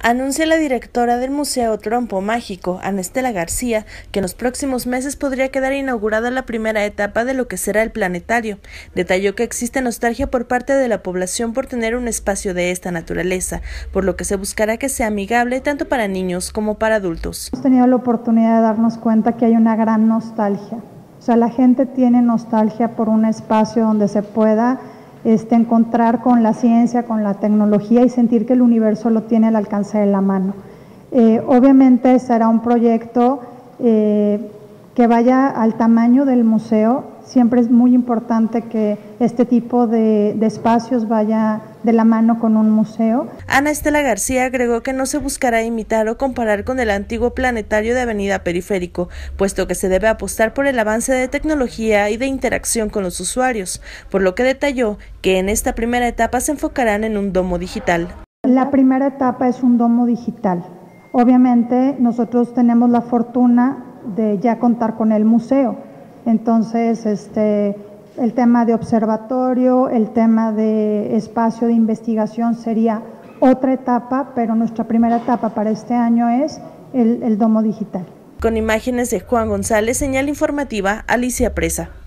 Anuncia la directora del Museo Trompo Mágico, Ana Estela García, que en los próximos meses podría quedar inaugurada la primera etapa de lo que será el planetario. Detalló que existe nostalgia por parte de la población por tener un espacio de esta naturaleza, por lo que se buscará que sea amigable tanto para niños como para adultos. Hemos tenido la oportunidad de darnos cuenta que hay una gran nostalgia. O sea, la gente tiene nostalgia por un espacio donde se pueda encontrar con la ciencia, con la tecnología y sentir que el universo lo tiene al alcance de la mano. Obviamente será un proyecto que vaya al tamaño del museo. Siempre es muy importante que este tipo de espacios vaya de la mano con un museo. Ana Estela García agregó que no se buscará imitar o comparar con el antiguo planetario de Avenida Periférico, puesto que se debe apostar por el avance de tecnología y de interacción con los usuarios, por lo que detalló que en esta primera etapa se enfocarán en un domo digital. La primera etapa es un domo digital. Obviamente nosotros tenemos la fortuna de ya contar con el museo. Entonces, el tema de observatorio, el tema de espacio de investigación sería otra etapa, pero nuestra primera etapa para este año es el domo digital. Con imágenes de Juan González, señal informativa, Alicia Presa.